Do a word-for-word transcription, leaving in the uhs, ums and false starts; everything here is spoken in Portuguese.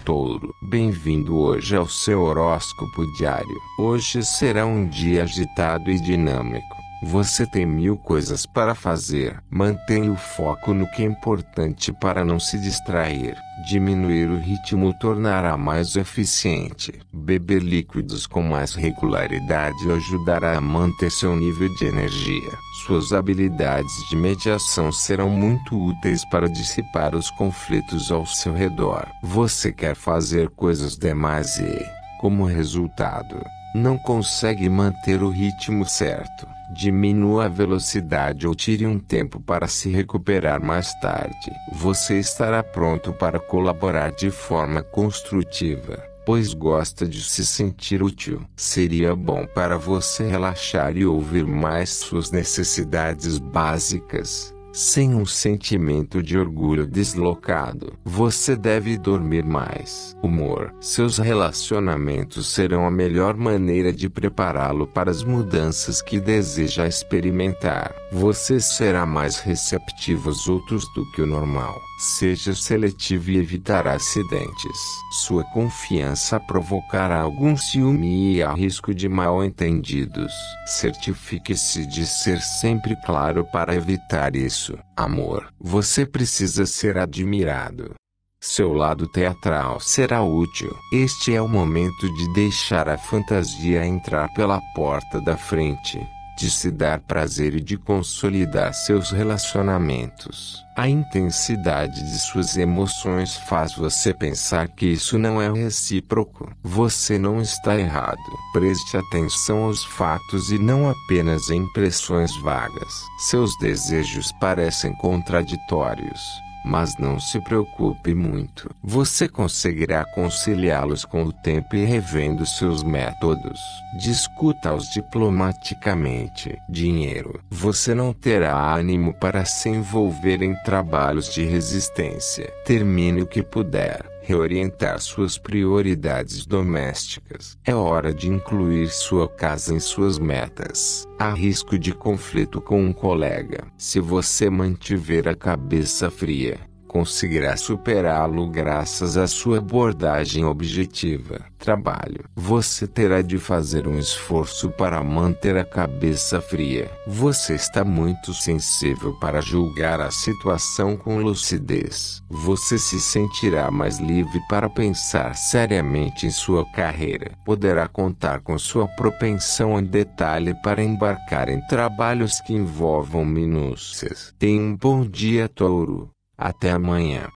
Touro. Bem-vindo hoje ao seu horóscopo diário. Hoje será um dia agitado e dinâmico. Você tem mil coisas para fazer. Mantenha o foco no que é importante para não se distrair. Diminuir o ritmo tornará mais eficiente. Beber líquidos com mais regularidade ajudará a manter seu nível de energia. Suas habilidades de mediação serão muito úteis para dissipar os conflitos ao seu redor. Você quer fazer coisas demais e, como resultado, não consegue manter o ritmo certo. Diminua a velocidade ou tire um tempo para se recuperar mais tarde. Você estará pronto para colaborar de forma construtiva, pois gosta de se sentir útil. Seria bom para você relaxar e ouvir mais suas necessidades básicas, sem um sentimento de orgulho deslocado. Você deve dormir mais. Humor. Seus relacionamentos serão a melhor maneira de prepará-lo para as mudanças que deseja experimentar. Você será mais receptivo aos outros do que o normal. Seja seletivo e evitará acidentes. Sua confiança provocará algum ciúme e há risco de mal-entendidos. Certifique-se de ser sempre claro para evitar isso. Amor. Você precisa ser admirado. Seu lado teatral será útil. Este é o momento de deixar a fantasia entrar pela porta da frente, de se dar prazer e de consolidar seus relacionamentos. A intensidade de suas emoções faz você pensar que isso não é recíproco. Você não está errado. Preste atenção aos fatos e não apenas a impressões vagas. Seus desejos parecem contraditórios, mas não se preocupe muito. Você conseguirá conciliá-los com o tempo e revendo seus métodos. Discuta-os diplomaticamente. Dinheiro. Você não terá ânimo para se envolver em trabalhos de resistência. Termine o que puder. Reorientar suas prioridades domésticas. É hora de incluir sua casa em suas metas. Há risco de conflito com um colega. Se você mantiver a cabeça fria, conseguirá superá-lo graças à sua abordagem objetiva. Trabalho. Você terá de fazer um esforço para manter a cabeça fria. Você está muito sensível para julgar a situação com lucidez. Você se sentirá mais livre para pensar seriamente em sua carreira. Poderá contar com sua propensão em detalhe para embarcar em trabalhos que envolvam minúcias. Tenha um bom dia, Touro. Até amanhã.